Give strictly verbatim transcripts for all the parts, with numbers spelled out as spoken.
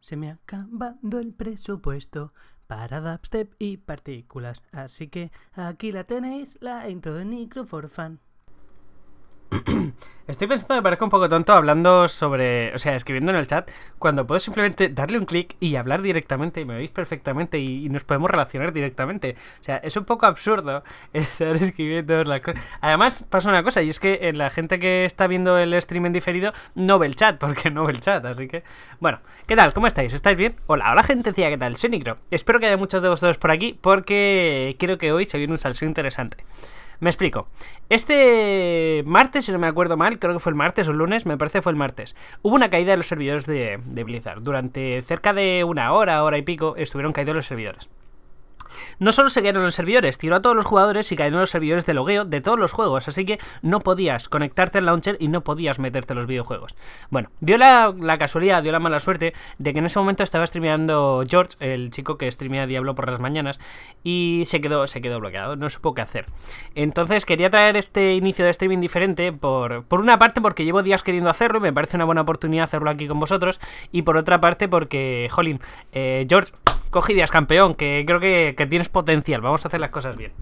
Se me ha acabado el presupuesto para dubstep y partículas, así que aquí la tenéis, la intro de Necro for Fun. Estoy pensando, me parezco un poco tonto hablando sobre, o sea, escribiendo en el chat, cuando puedo simplemente darle un clic y hablar directamente, y me veis perfectamente y, y nos podemos relacionar directamente. O sea, es un poco absurdo estar escribiendo las cosas. Además, pasa una cosa, y es que la gente que está viendo el stream en diferido no ve el chat, porque no ve el chat, así que... Bueno, ¿qué tal? ¿Cómo estáis? ¿Estáis bien? Hola, hola gente, ¿qué tal? Soy Necro. Espero que haya muchos de vosotros por aquí, porque creo que hoy se viene un salseo interesante. Me explico. Este martes, si no me acuerdo mal, creo que fue el martes o el lunes, me parece que fue el martes, hubo una caída de los servidores de, de Blizzard. Durante cerca de una hora, hora y pico, estuvieron caídos los servidores. No solo se cayeron los servidores, tiró a todos los jugadores y cayeron los servidores de logueo de todos los juegos, así que no podías conectarte al launcher y no podías meterte en los videojuegos. Bueno, dio la, la casualidad, dio la mala suerte de que en ese momento estaba streameando George, el chico que streamea Diablo por las mañanas, y se quedó, se quedó bloqueado, no supo qué hacer. Entonces quería traer este inicio de streaming diferente, por, por una parte porque llevo días queriendo hacerlo y me parece una buena oportunidad hacerlo aquí con vosotros, y por otra parte porque, jolín, eh, George... Coge ideas, campeón, que creo que, que tienes potencial. Vamos a hacer las cosas bien.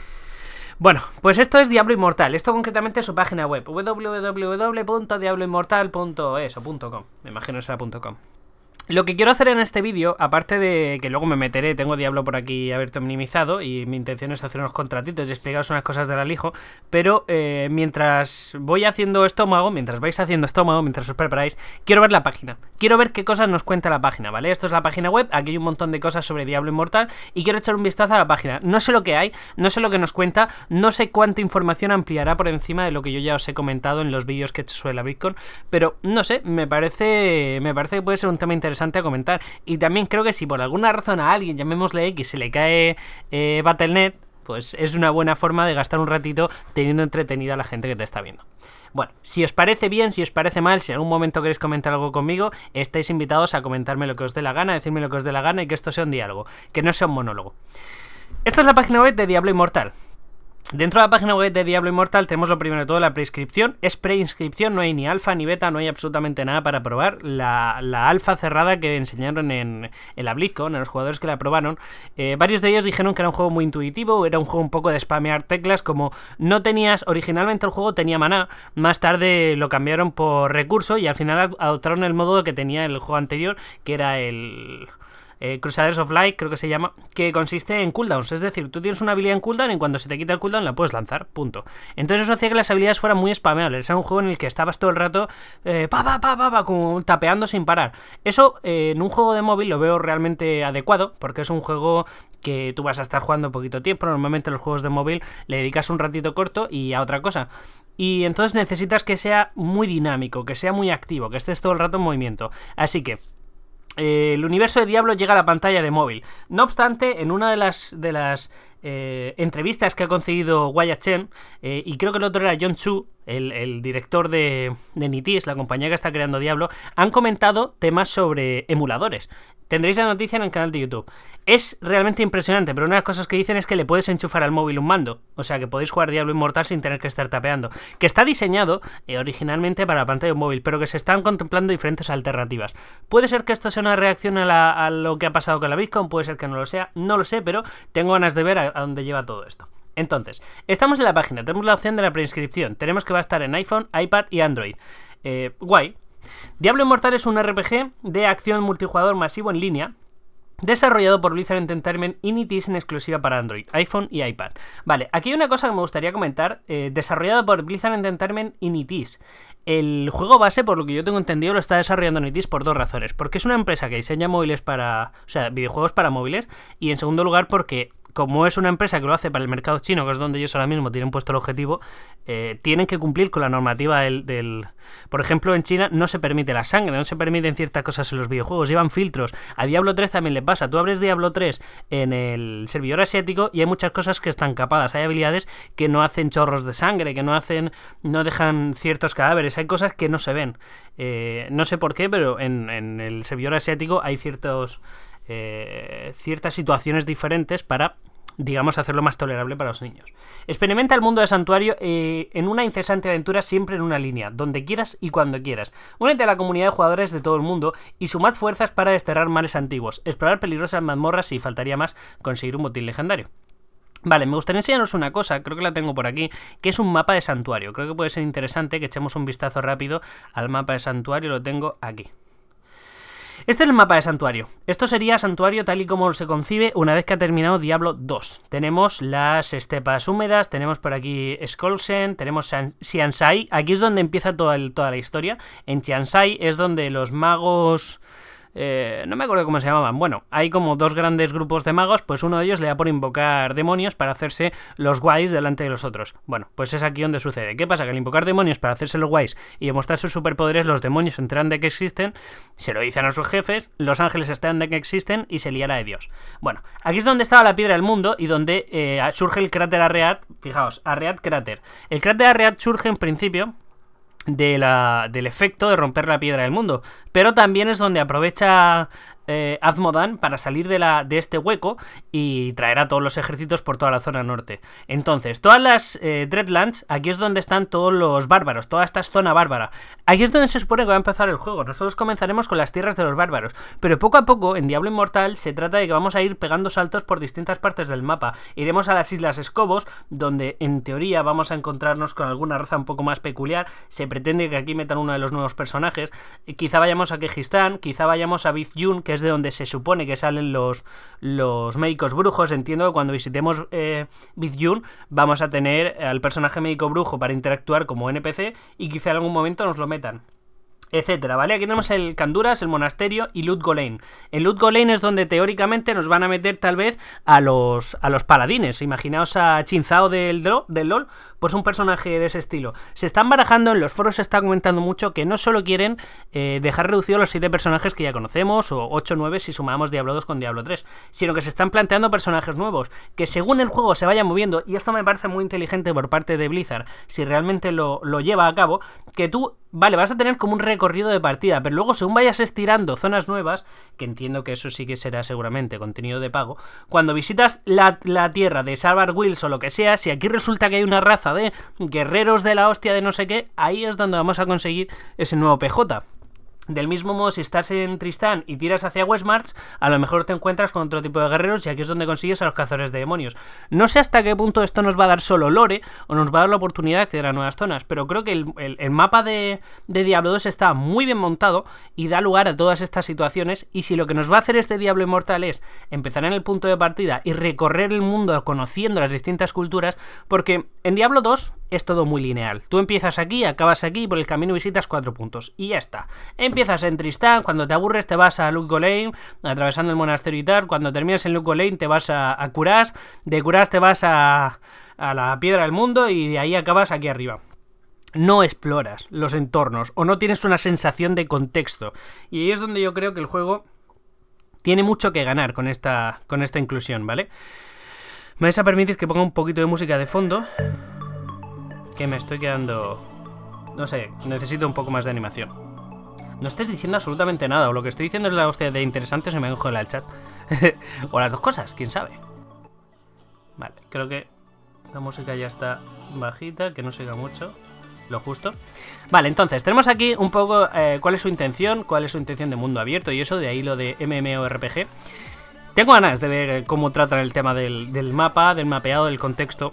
Bueno, pues esto es Diablo Inmortal. Esto concretamente es su página web, w w w punto diablo inmortal punto es o .com. Me imagino que será .com. Lo que quiero hacer en este vídeo, aparte de que luego me meteré, tengo Diablo por aquí abierto minimizado y mi intención es hacer unos contratitos y explicaros unas cosas del alijo, pero eh, mientras voy haciendo estómago, mientras vais haciendo estómago, mientras os preparáis, quiero ver la página, quiero ver qué cosas nos cuenta la página, ¿vale? Esto es la página web, aquí hay un montón de cosas sobre Diablo Inmortal y quiero echar un vistazo a la página. No sé lo que hay, no sé lo que nos cuenta, no sé cuánta información ampliará por encima de lo que yo ya os he comentado en los vídeos que he hecho sobre la BlizzCon, pero no sé, me parece, me parece que puede ser un tema interesante a comentar. Y también creo que si por alguna razón a alguien, llamémosle X, se le cae eh, Battle punto net, pues es una buena forma de gastar un ratito teniendo entretenida a la gente que te está viendo. Bueno, si os parece bien, si os parece mal, si en algún momento queréis comentar algo conmigo, estáis invitados a comentarme lo que os dé la gana, decirme lo que os dé la gana y que esto sea un diálogo, que no sea un monólogo. Esta es la página web de Diablo Inmortal. Dentro de la página web de Diablo Inmortal tenemos lo primero de todo la preinscripción. Es preinscripción, no hay ni alfa ni beta, no hay absolutamente nada para probar. La, la alfa cerrada que enseñaron en, en la BlizzCon, a los jugadores que la probaron, eh, varios de ellos dijeron que era un juego muy intuitivo, era un juego un poco de spamear teclas, como no tenías, originalmente el juego tenía maná, más tarde lo cambiaron por recurso y al final adoptaron el modo que tenía el juego anterior, que era el... Eh, Crusaders of Light, creo que se llama, que consiste en cooldowns, es decir, tú tienes una habilidad en cooldown y cuando se te quita el cooldown la puedes lanzar, punto. Entonces eso hacía que las habilidades fueran muy spameables, era un juego en el que estabas todo el rato eh, pa, pa, pa, pa, pa, como tapeando sin parar. Eso eh, en un juego de móvil lo veo realmente adecuado, porque es un juego que tú vas a estar jugando poquito tiempo, normalmente los juegos de móvil le dedicas un ratito corto y a otra cosa. Y entonces necesitas que sea muy dinámico, que sea muy activo, que estés todo el rato en movimiento. Así que Eh, el universo de Diablo llega a la pantalla de móvil. No obstante, en una de las, de las eh, entrevistas que ha concedido Wyatt Chen, eh, y creo que el otro era John Chu, el, el director de, de Nitis, la compañía que está creando Diablo, han comentado temas sobre emuladores. Tendréis la noticia en el canal de YouTube. Es realmente impresionante, pero una de las cosas que dicen es que le puedes enchufar al móvil un mando. O sea, que podéis jugar Diablo Inmortal sin tener que estar tapeando. Que está diseñado eh, originalmente para la pantalla de un móvil, pero que se están contemplando diferentes alternativas. Puede ser que esto sea una reacción a, la, a lo que ha pasado con la BlizzCon, puede ser que no lo sea, no lo sé, pero tengo ganas de ver a, a dónde lleva todo esto. Entonces, estamos en la página, tenemos la opción de la preinscripción. Tenemos que va a estar en iPhone, iPad y Android. Eh, guay. Diablo Inmortal es un R P G de acción multijugador masivo en línea, desarrollado por Blizzard Entertainment y Nitis en exclusiva para Android, iPhone y iPad. Vale, aquí hay una cosa que me gustaría comentar. eh, Desarrollado por Blizzard Entertainment y Nitis. El juego base, por lo que yo tengo entendido, lo está desarrollando Nitis por dos razones. Porque es una empresa que diseña móviles para... O sea, videojuegos para móviles. Y en segundo lugar porque... como es una empresa que lo hace para el mercado chino, que es donde ellos ahora mismo tienen puesto el objetivo, eh, tienen que cumplir con la normativa del, del... Por ejemplo, en China no se permite la sangre, no se permiten ciertas cosas en los videojuegos, llevan filtros. A Diablo tres también le pasa. Tú abres Diablo tres en el servidor asiático y hay muchas cosas que están capadas. Hay habilidades que no hacen chorros de sangre, que no hacen, no dejan ciertos cadáveres. Hay cosas que no se ven. Eh, no sé por qué, pero en, en el servidor asiático hay ciertos... Eh, ciertas situaciones diferentes para digamos, hacerlo más tolerable para los niños. Experimenta el mundo de Santuario eh, en una incesante aventura, siempre en una línea, donde quieras y cuando quieras. Únete a la comunidad de jugadores de todo el mundo y sumad fuerzas para desterrar males antiguos, explorar peligrosas mazmorras y, faltaría más, conseguir un botín legendario. Vale, me gustaría enseñaros una cosa, creo que la tengo por aquí, que es un mapa de Santuario. Creo que puede ser interesante que echemos un vistazo rápido al mapa de Santuario, lo tengo aquí. Este es el mapa de Santuario. Esto sería Santuario tal y como se concibe una vez que ha terminado Diablo dos. Tenemos las estepas húmedas, tenemos por aquí Skolsen, tenemos Xiansai. Aquí es donde empieza toda, el, toda la historia. En Xiansai es donde los magos... Eh, no me acuerdo cómo se llamaban. Bueno, hay como dos grandes grupos de magos, pues uno de ellos le da por invocar demonios para hacerse los guays delante de los otros. Bueno, pues es aquí donde sucede. ¿Qué pasa? Que al invocar demonios para hacerse los guays y demostrar sus superpoderes, los demonios se enteran de que existen, se lo dicen a sus jefes, los ángeles se enteran de que existen y se liará de Dios. Bueno, aquí es donde estaba la piedra del mundo y donde eh, surge el cráter Arreat. Fijaos, Arreat cráter. El cráter Arreat surge en principio De la, del efecto de romper la piedra del mundo, pero también es donde aprovecha eh, Azmodan para salir de, la, de este hueco y traer a todos los ejércitos por toda la zona norte. Entonces, todas las eh, Dreadlands, aquí es donde están todos los bárbaros, toda esta zona bárbara. Aquí es donde se supone que va a empezar el juego. Nosotros comenzaremos con las tierras de los bárbaros, pero poco a poco en Diablo Inmortal se trata de que vamos a ir pegando saltos por distintas partes del mapa. Iremos a las Islas Escobos, donde en teoría vamos a encontrarnos con alguna raza un poco más peculiar. Se pretende que aquí metan uno de los nuevos personajes. Quizá vayamos a Kejistán, quizá vayamos a Vizjun, que es de donde se supone que salen los, los médicos brujos. Entiendo que cuando visitemos eh, Vizjun vamos a tener al personaje médico brujo para interactuar como N P C y quizá en algún momento nos lo metan, etcétera, ¿vale? Aquí tenemos el Canduras, el monasterio y Lut Gholein. En Lut Gholein es donde teóricamente nos van a meter tal vez a los, a los paladines. Imaginaos a Chinzao del, del LoL, pues un personaje de ese estilo. Se están barajando, en los foros se está comentando mucho que no solo quieren eh, dejar reducidos los siete personajes que ya conocemos, o ocho o nueve si sumamos Diablo dos con Diablo tres, sino que se están planteando personajes nuevos, que según el juego se vayan moviendo, y esto me parece muy inteligente por parte de Blizzard, si realmente lo, lo lleva a cabo, que tú, vale, vas a tener como un recorrido de partida, pero luego según vayas estirando zonas nuevas, que entiendo que eso sí que será seguramente contenido de pago, cuando visitas la, la tierra de Salvar Wills o lo que sea, si aquí resulta que hay una raza de guerreros de la hostia de no sé qué, ahí es donde vamos a conseguir ese nuevo P J. Del mismo modo, si estás en Tristán y tiras hacia Westmarch, a lo mejor te encuentras con otro tipo de guerreros y aquí es donde consigues a los cazadores de demonios. No sé hasta qué punto esto nos va a dar solo lore o nos va a dar la oportunidad de acceder a nuevas zonas, pero creo que el, el, el mapa de, de Diablo dos está muy bien montado y da lugar a todas estas situaciones, y si lo que nos va a hacer este Diablo Inmortal es empezar en el punto de partida y recorrer el mundo conociendo las distintas culturas, porque en Diablo dos es todo muy lineal. Tú empiezas aquí, acabas aquí y por el camino visitas cuatro puntos y ya está. Empiezas en Tristán, cuando te aburres te vas a Lut Gholein, atravesando el monasterio y tal. Cuando terminas en Lut Gholein te vas a, a Kuras, de Kuras te vas a, a la Piedra del Mundo y de ahí acabas aquí arriba. No exploras los entornos o no tienes una sensación de contexto, y ahí es donde yo creo que el juego tiene mucho que ganar con esta, con esta inclusión, ¿vale? Me vais a permitir que ponga un poquito de música de fondo, que me estoy quedando... no sé, necesito un poco más de animación. No estés diciendo absolutamente nada, o lo que estoy diciendo es la hostia de interesante, se me congela el chat. O las dos cosas, quién sabe. Vale, creo que la música ya está bajita, que no se oiga mucho, lo justo. Vale, entonces, tenemos aquí un poco eh, cuál es su intención, cuál es su intención de mundo abierto y eso, de ahí lo de MMORPG. Tengo ganas de ver cómo tratan el tema del, del mapa, del mapeado, del contexto.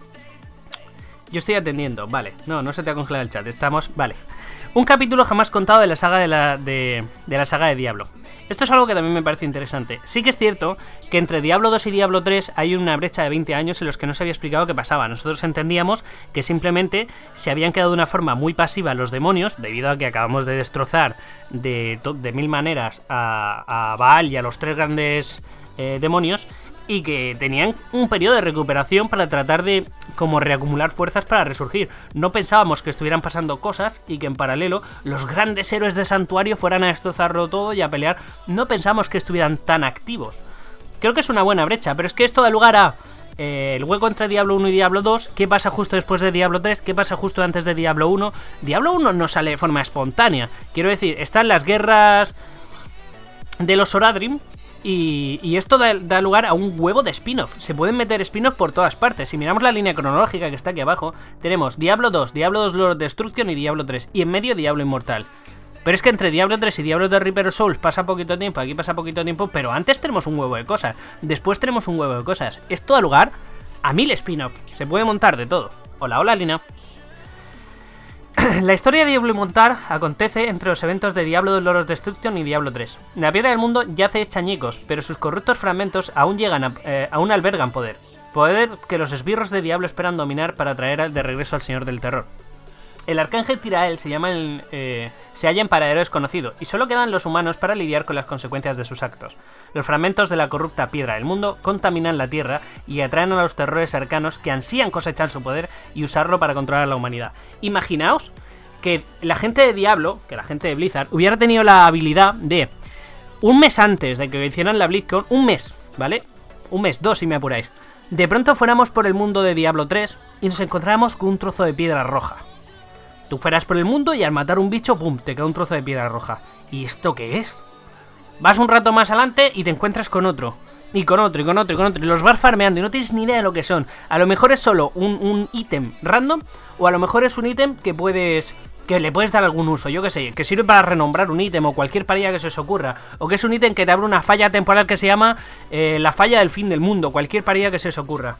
Yo estoy atendiendo, vale. No, no se te ha congelado el chat, estamos... Vale. Un capítulo jamás contado de la saga de la, de, de la saga de Diablo. Esto es algo que también me parece interesante. Sí que es cierto que entre Diablo dos y Diablo tres hay una brecha de veinte años en los que no se había explicado qué pasaba. Nosotros entendíamos que simplemente se habían quedado de una forma muy pasiva los demonios, debido a que acabamos de destrozar de, de mil maneras a, a Baal y a los tres grandes eh, demonios, y que tenían un periodo de recuperación para tratar de como reacumular fuerzas para resurgir. No pensábamos que estuvieran pasando cosas y que en paralelo los grandes héroes de Santuario fueran a destrozarlo todo y a pelear. No pensamos que estuvieran tan activos. Creo que es una buena brecha, pero es que esto da lugar a eh, el hueco entre Diablo uno y Diablo dos. ¿Qué pasa justo después de Diablo tres? ¿Qué pasa justo antes de Diablo uno? Diablo uno no sale de forma espontánea. Quiero decir, están las guerras de los Oradrim, Y, y esto da, da lugar a un huevo de spin-off. Se pueden meter spin-off por todas partes. Si miramos la línea cronológica que está aquí abajo, tenemos Diablo dos, Diablo dos Lord of Destruction y Diablo tres. Y en medio Diablo Inmortal. Pero es que entre Diablo tres y Diablo dos Reaper of Souls pasa poquito tiempo, aquí pasa poquito tiempo, pero antes tenemos un huevo de cosas. Después tenemos un huevo de cosas. Esto da lugar a mil spin-off. Se puede montar de todo. Hola, hola, Lina. La historia de Diablo Inmortal acontece entre los eventos de Diablo dos Lord of Destruction y Diablo tres. La piedra del mundo yace hecha añicos, pero sus corruptos fragmentos aún llegan a, eh, aún albergan poder. Poder que los esbirros de Diablo esperan dominar para traer de regreso al Señor del Terror. El arcángel Tirael se, llama el, eh, se halla en paradero desconocido, y solo quedan los humanos para lidiar con las consecuencias de sus actos. Los fragmentos de la corrupta piedra del mundo contaminan la tierra y atraen a los terrores arcanos que ansían cosechar su poder y usarlo para controlar a la humanidad. Imaginaos que la gente de Diablo, que la gente de Blizzard, hubiera tenido la habilidad de, un mes antes de que hicieran la BlizzCon, un mes, ¿vale? Un mes, dos si me apuráis. De pronto fuéramos por el mundo de Diablo tres y nos encontráramos con un trozo de piedra roja. Tú fueras por el mundo y al matar un bicho, pum, te cae un trozo de piedra roja. ¿Y esto qué es? Vas un rato más adelante y te encuentras con otro. Y con otro, y con otro, y con otro. Y los vas farmeando y no tienes ni idea de lo que son. A lo mejor es solo un ítem random, o a lo mejor es un ítem que puedes... que le puedes dar algún uso, yo que sé, que sirve para renombrar un ítem o cualquier parilla que se os ocurra. O que es un ítem que te abre una falla temporal que se llama eh, la falla del fin del mundo, cualquier parilla que se os ocurra.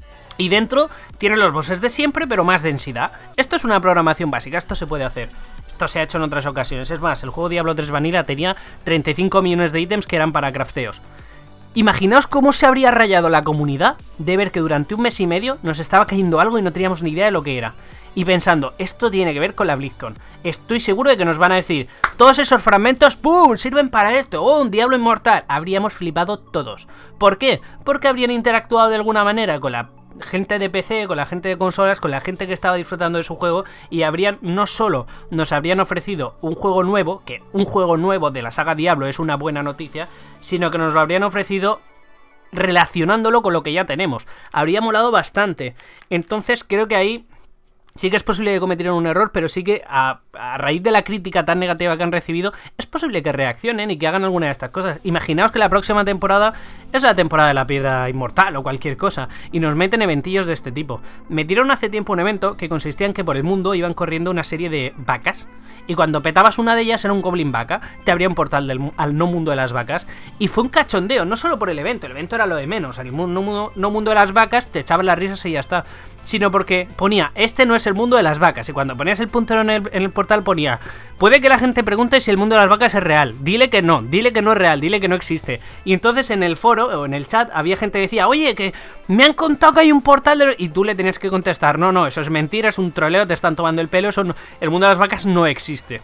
Y dentro tiene los bosses de siempre, pero más densidad. Esto es una programación básica, esto se puede hacer. Esto se ha hecho en otras ocasiones. Es más, el juego Diablo tres Vanilla tenía treinta y cinco millones de ítems que eran para crafteos. Imaginaos cómo se habría rayado la comunidad de ver que durante un mes y medio nos estaba cayendo algo y no teníamos ni idea de lo que era. Y pensando, esto tiene que ver con la BlizzCon. Estoy seguro de que nos van a decir, todos esos fragmentos, ¡pum!, sirven para esto. ¡Oh, un Diablo Inmortal! Habríamos flipado todos. ¿Por qué? Porque habrían interactuado de alguna manera con la gente de P C, con la gente de consolas, con la gente que estaba disfrutando de su juego, y habrían, no solo nos habrían ofrecido un juego nuevo, que un juego nuevo de la saga Diablo es una buena noticia, sino que nos lo habrían ofrecido relacionándolo con lo que ya tenemos. Habría molado bastante. Entonces creo que ahí sí que es posible que cometieran un error, pero sí que a, a raíz de la crítica tan negativa que han recibido, es posible que reaccionen y que hagan alguna de estas cosas. Imaginaos que la próxima temporada es la temporada de la piedra inmortal o cualquier cosa, y nos meten eventillos de este tipo. Metieron hace tiempo un evento que consistía en que por el mundo iban corriendo una serie de vacas, y cuando petabas una de ellas era un goblin vaca, te abría un portal del, al no mundo de las vacas, y fue un cachondeo, no solo por el evento, el evento era lo de menos, al no mundo, no mundo de las vacas te echaban las risas y ya está, sino porque ponía, este no es el mundo de las vacas, y cuando ponías el puntero en el, en el portal ponía, puede que la gente pregunte si el mundo de las vacas es real, dile que no, dile que no es real, dile que no existe. Y entonces en el foro o en el chat había gente que decía, oye, que me han contado que hay un portal de... y tú le tenías que contestar, no, no, eso es mentira, es un troleo, te están tomando el pelo, eso no... el mundo de las vacas no existe,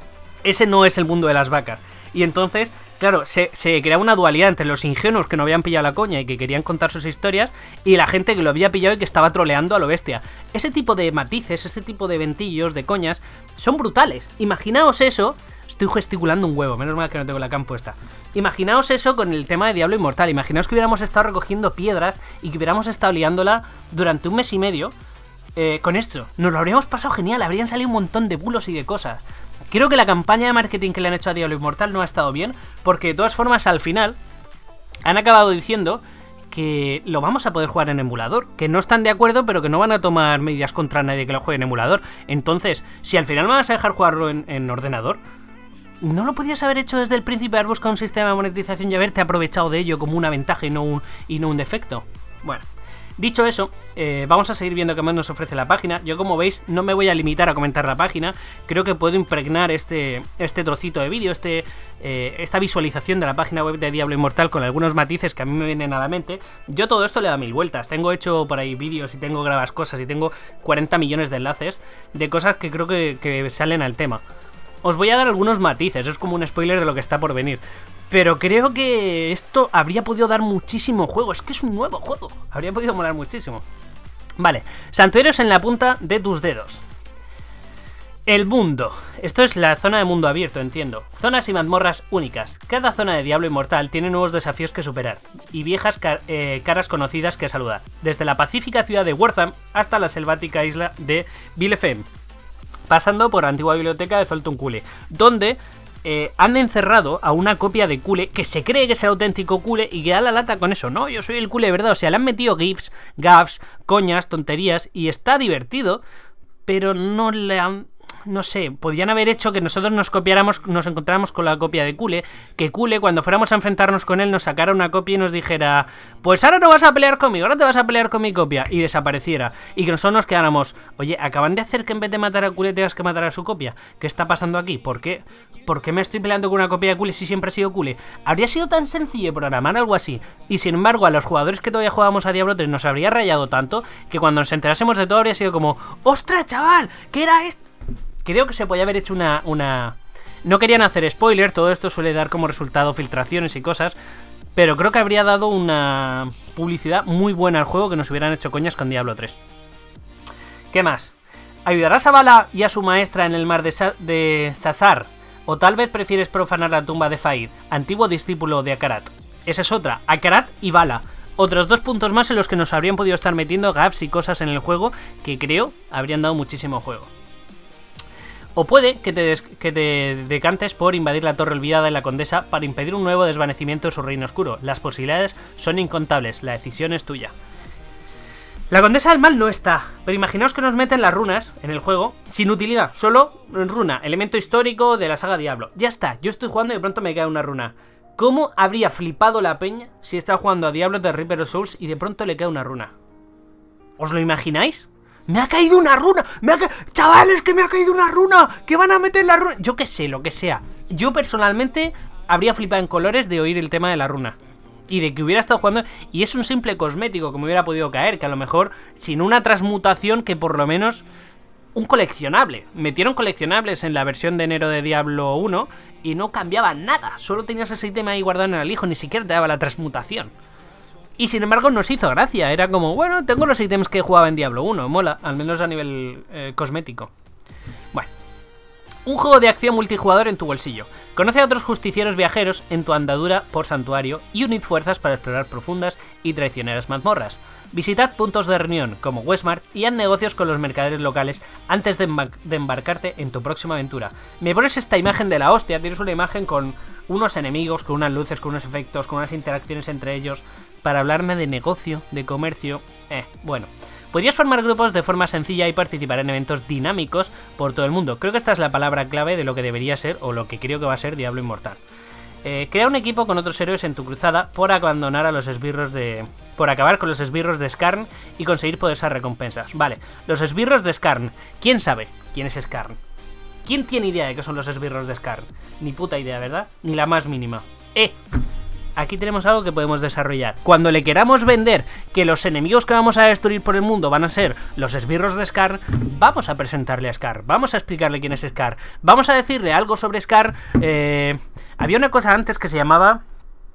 ese no es el mundo de las vacas. Y entonces, claro, se, se creaba una dualidad entre los ingenuos que no habían pillado la coña y que querían contar sus historias, y la gente que lo había pillado y que estaba troleando a lo bestia. Ese tipo de matices, ese tipo de ventillos, de coñas, son brutales. Imaginaos eso... Estoy gesticulando un huevo, menos mal que no tengo la cam puesta. Imaginaos eso con el tema de Diablo Inmortal. Imaginaos que hubiéramos estado recogiendo piedras y que hubiéramos estado liándola durante un mes y medio eh, con esto. Nos lo habríamos pasado genial, habrían salido un montón de bulos y de cosas. Creo que la campaña de marketing que le han hecho a Diablo Inmortal no ha estado bien, porque de todas formas al final han acabado diciendo que lo vamos a poder jugar en emulador, que no están de acuerdo, pero que no van a tomar medidas contra nadie que lo juegue en emulador. Entonces, si al final me vas a dejar jugarlo en, en ordenador, ¿no lo podías haber hecho desde el principio, haber buscado un sistema de monetización y haberte aprovechado de ello como una ventaja y no un, y no un defecto? Bueno, dicho eso, eh, vamos a seguir viendo qué más nos ofrece la página. Yo, como veis, no me voy a limitar a comentar la página. Creo que puedo impregnar este, este trocito de vídeo, este, eh, esta visualización de la página web de Diablo Inmortal con algunos matices que a mí me vienen a la mente. Yo todo esto le da mil vueltas. Tengo hecho por ahí vídeos y tengo grabas cosas y tengo cuarenta millones de enlaces de cosas que creo que, que salen al tema. Os voy a dar algunos matices, es como un spoiler de lo que está por venir. Pero creo que esto habría podido dar muchísimo juego, es que es un nuevo juego, habría podido molar muchísimo. Vale, santuarios en la punta de tus dedos. El mundo. Esto es la zona de mundo abierto, entiendo. Zonas y mazmorras únicas. Cada zona de Diablo Inmortal tiene nuevos desafíos que superar y viejas car eh, caras conocidas que saludar. Desde la pacífica ciudad de Wortham hasta la selvática isla de Bielefeld, pasando por la antigua biblioteca de Zoltun Kulle, donde eh, han encerrado a una copia de Cule que se cree que es el auténtico Cule y que da la lata con eso. No, yo soy el Cule de verdad. O sea, le han metido gifs, gaffs, coñas, tonterías y está divertido, pero no le han... No sé, podían haber hecho que nosotros nos copiáramos, nos encontráramos con la copia de Cule, que Cule cuando fuéramos a enfrentarnos con él nos sacara una copia y nos dijera, pues ahora no vas a pelear conmigo, ahora te vas a pelear con mi copia, y desapareciera, y que nosotros nos quedáramos, oye, acaban de hacer que en vez de matar a Cule tengas que matar a su copia, ¿qué está pasando aquí? ¿Por qué? ¿Por qué me estoy peleando con una copia de Cule si siempre he sido Cule? Habría sido tan sencillo programar algo así, y sin embargo a los jugadores que todavía jugábamos a Diablo tres nos habría rayado tanto, que cuando nos enterásemos de todo habría sido como, ¡ostras, chaval! ¿Qué era esto? Creo que se podía haber hecho una, una... No querían hacer spoiler, todo esto suele dar como resultado filtraciones y cosas, pero creo que habría dado una publicidad muy buena al juego que nos hubieran hecho coñas con Diablo tres. ¿Qué más? ¿Ayudarás a Vala y a su maestra en el mar de, Sa de Sazar? ¿O tal vez prefieres profanar la tumba de Faid, antiguo discípulo de Akarat? Esa es otra, Akarat y Vala. Otros dos puntos más en los que nos habrían podido estar metiendo gaffs y cosas en el juego que creo habrían dado muchísimo juego. O puede que te, que te decantes por invadir la Torre Olvidada de la Condesa para impedir un nuevo desvanecimiento de su reino oscuro. Las posibilidades son incontables, la decisión es tuya. La Condesa del Mal no está, pero imaginaos que nos meten las runas en el juego sin utilidad, solo runa, elemento histórico de la saga Diablo. Ya está, yo estoy jugando y de pronto me cae una runa. ¿Cómo habría flipado la peña si está jugando a Diablo de Reaper of Souls y de pronto le cae una runa? ¿Os lo imagináis? ¡Me ha caído una runa! ¡Me ha ca... ¡Chavales, que me ha caído una runa! ¡Que van a meter la runa! Yo qué sé, lo que sea. Yo personalmente habría flipado en colores de oír el tema de la runa. Y de que hubiera estado jugando... Y es un simple cosmético que me hubiera podido caer. Que a lo mejor, sin una transmutación, que por lo menos... Un coleccionable. Metieron coleccionables en la versión de enero de Diablo uno y no cambiaba nada. Solo tenías ese ítem ahí guardado en el alijo. Ni siquiera te daba la transmutación. Y sin embargo nos hizo gracia, era como, bueno, tengo los ítems que jugaba en Diablo uno, mola, al menos a nivel eh, cosmético. Bueno, un juego de acción multijugador en tu bolsillo. Conoce a otros justicieros viajeros en tu andadura por santuario y unid fuerzas para explorar profundas y traicioneras mazmorras. Visitad puntos de reunión como Westmarch y haz negocios con los mercaderes locales antes de, embar de embarcarte en tu próxima aventura. Me pones esta imagen de la hostia, tienes una imagen con unos enemigos, con unas luces, con unos efectos, con unas interacciones entre ellos, para hablarme de negocio, de comercio... Eh, bueno... Podrías formar grupos de forma sencilla y participar en eventos dinámicos por todo el mundo. Creo que esta es la palabra clave de lo que debería ser, o lo que creo que va a ser, Diablo Inmortal. Eh, crea un equipo con otros héroes en tu cruzada por abandonar a los esbirros de... Por acabar con los esbirros de Skarn y conseguir poderosas recompensas. Vale, los esbirros de Skarn. ¿Quién sabe quién es Skarn? ¿Quién tiene idea de qué son los esbirros de Skarn? Ni puta idea, ¿verdad? Ni la más mínima. ¡Eh! Aquí tenemos algo que podemos desarrollar. Cuando le queramos vender que los enemigos que vamos a destruir por el mundo van a ser los esbirros de Skarn, vamos a presentarle a Skarn, vamos a explicarle quién es Skarn, vamos a decirle algo sobre Skarn. Eh, había una cosa antes que se llamaba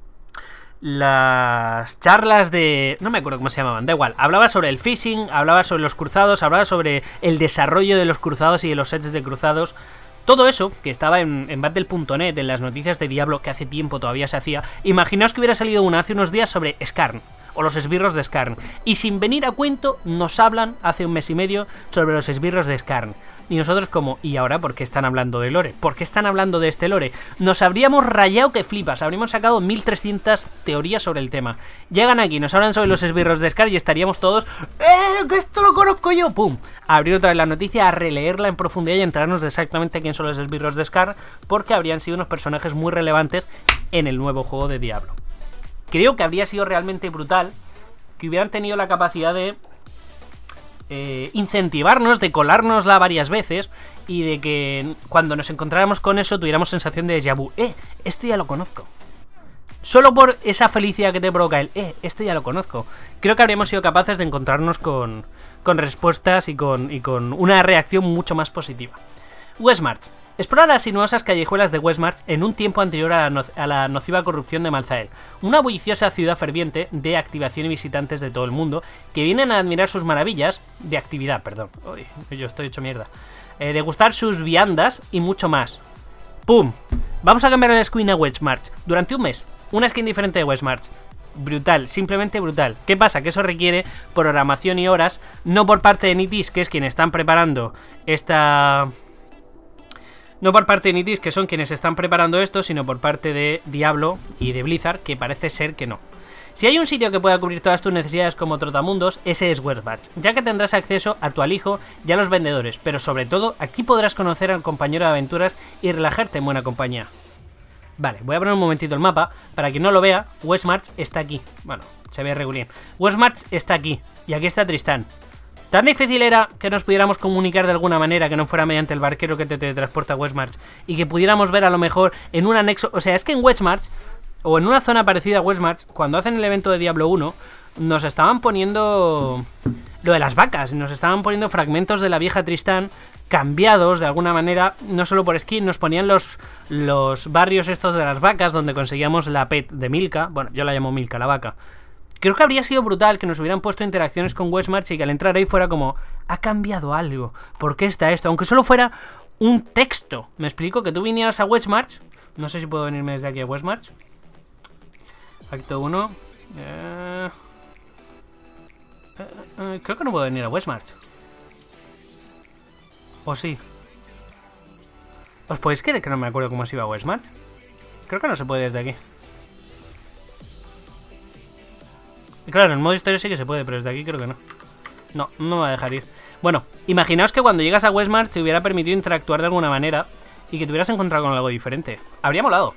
las charlas de... no me acuerdo cómo se llamaban, da igual. Hablaba sobre el phishing, hablaba sobre los cruzados, hablaba sobre el desarrollo de los cruzados y de los sets de cruzados. Todo eso, que estaba en, en Battle punto net, en las noticias de Diablo, que hace tiempo todavía se hacía, imaginaos que hubiera salido una hace unos días sobre Skarn, o los esbirros de Skarn, y sin venir a cuento nos hablan hace un mes y medio sobre los esbirros de Skarn. Y nosotros como, ¿y ahora por qué están hablando de lore? ¿Por qué están hablando de este lore? Nos habríamos rayado que flipas, habríamos sacado mil trescientas teorías sobre el tema. Llegan aquí, nos hablan sobre los esbirros de Skarn y estaríamos todos, ¡eh, que esto lo conozco yo! ¡Pum! A abrir otra vez la noticia, a releerla en profundidad y a enterarnos de exactamente quién son los esbirros de Skarn, porque habrían sido unos personajes muy relevantes en el nuevo juego de Diablo. Creo que habría sido realmente brutal que hubieran tenido la capacidad de eh, incentivarnos, de colárnosla varias veces y de que cuando nos encontráramos con eso tuviéramos sensación de déjà vu. Eh, esto ya lo conozco. Solo por esa felicidad que te provoca el, eh, esto ya lo conozco. Creo que habríamos sido capaces de encontrarnos con, con respuestas y con, y con una reacción mucho más positiva. Westmarch. Explora las sinuosas callejuelas de Westmarch en un tiempo anterior a la, no a la nociva corrupción de Malzael, una bulliciosa ciudad ferviente de activación y visitantes de todo el mundo que vienen a admirar sus maravillas, de actividad, perdón, uy, yo estoy hecho mierda, eh, de gustar sus viandas y mucho más. ¡Pum! Vamos a cambiar el skin a Westmarch durante un mes, una skin diferente de Westmarch. Brutal, simplemente brutal. ¿Qué pasa? Que eso requiere programación y horas, no por parte de Nitis, que es quien están preparando esta... No por parte de Nitis, que son quienes están preparando esto, sino por parte de Diablo y de Blizzard, que parece ser que no. Si hay un sitio que pueda cubrir todas tus necesidades como trotamundos, ese es Westmarch, ya que tendrás acceso a tu alijo y a los vendedores, pero sobre todo aquí podrás conocer al compañero de aventuras y relajarte en buena compañía. Vale, voy a poner un momentito el mapa, para quien no lo vea, Westmarch está aquí. Bueno, se ve regulín. Westmarch está aquí, y aquí está Tristán. Tan difícil era que nos pudiéramos comunicar de alguna manera que no fuera mediante el barquero que te teletransporta a Westmarch y que pudiéramos ver a lo mejor en un anexo... O sea, es que en Westmarch, o en una zona parecida a Westmarch, cuando hacen el evento de Diablo uno, nos estaban poniendo lo de las vacas, nos estaban poniendo fragmentos de la vieja Tristán cambiados de alguna manera, no solo por skin, nos ponían los, los barrios estos de las vacas donde conseguíamos la pet de Milka. Bueno, yo la llamo Milka, la vaca. Creo que habría sido brutal que nos hubieran puesto interacciones con Westmarch y que al entrar ahí fuera como, ha cambiado algo, ¿por qué está esto? Aunque solo fuera un texto. ¿Me explico? Que tú vinieras a Westmarch. No sé si puedo venirme desde aquí a Westmarch. Acto uno. Eh... Eh, eh, creo que no puedo venir a Westmarch. ¿O sí? ¿Os podéis creer que no me acuerdo cómo se iba a Westmarch? Creo que no se puede desde aquí. Claro, en el modo historia sí que se puede, pero desde aquí creo que no. No, no me va a dejar ir. Bueno, imaginaos que cuando llegas a Westmarch te hubiera permitido interactuar de alguna manera y que te hubieras encontrado con algo diferente. Habría molado.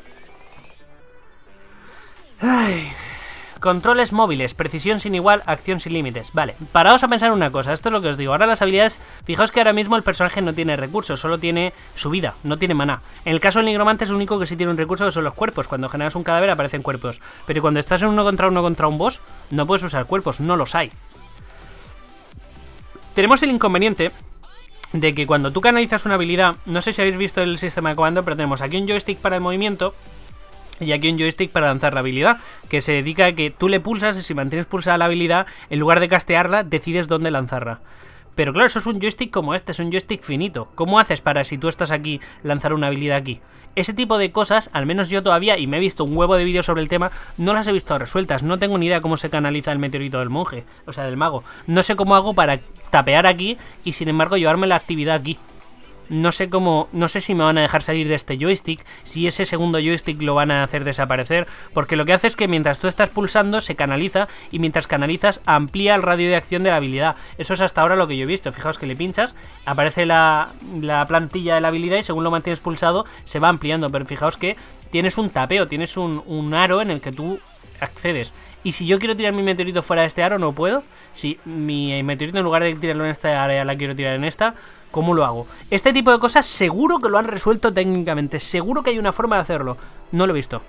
Ay... Controles móviles, precisión sin igual, acción sin límites. Vale, paraos a pensar una cosa, esto es lo que os digo. Ahora las habilidades, fijaos que ahora mismo el personaje no tiene recursos, solo tiene su vida, no tiene maná. En el caso del nigromante es lo único que sí tiene un recurso, que son los cuerpos. Cuando generas un cadáver aparecen cuerpos. Pero cuando estás en uno contra uno contra un boss, no puedes usar cuerpos, no los hay. Tenemos el inconveniente de que cuando tú canalizas una habilidad, no sé si habéis visto el sistema de comando, pero tenemos aquí un joystick para el movimiento y aquí un joystick para lanzar la habilidad, que se dedica a que tú le pulsas y si mantienes pulsada la habilidad, en lugar de castearla, decides dónde lanzarla. Pero claro, eso es un joystick como este, es un joystick finito. ¿Cómo haces para, si tú estás aquí, lanzar una habilidad aquí? Ese tipo de cosas, al menos yo todavía, y me he visto un huevo de vídeos sobre el tema, no las he visto resueltas. No tengo ni idea cómo se canaliza el meteorito del monje, o sea, del mago. No sé cómo hago para tapear aquí y sin embargo llevarme la actividad aquí. No sé cómo, no sé si me van a dejar salir de este joystick, si ese segundo joystick lo van a hacer desaparecer, porque lo que hace es que mientras tú estás pulsando se canaliza y mientras canalizas amplía el radio de acción de la habilidad. Eso es hasta ahora lo que yo he visto. Fijaos que le pinchas, aparece la, la plantilla de la habilidad y según lo mantienes pulsado se va ampliando, pero fijaos que tienes un tapeo, tienes un, un aro en el que tú accedes. Y si yo quiero tirar mi meteorito fuera de este aro, no puedo. Si mi meteorito en lugar de tirarlo en esta área la quiero tirar en esta, ¿cómo lo hago? Este tipo de cosas seguro que lo han resuelto técnicamente. Seguro que hay una forma de hacerlo. No lo he visto.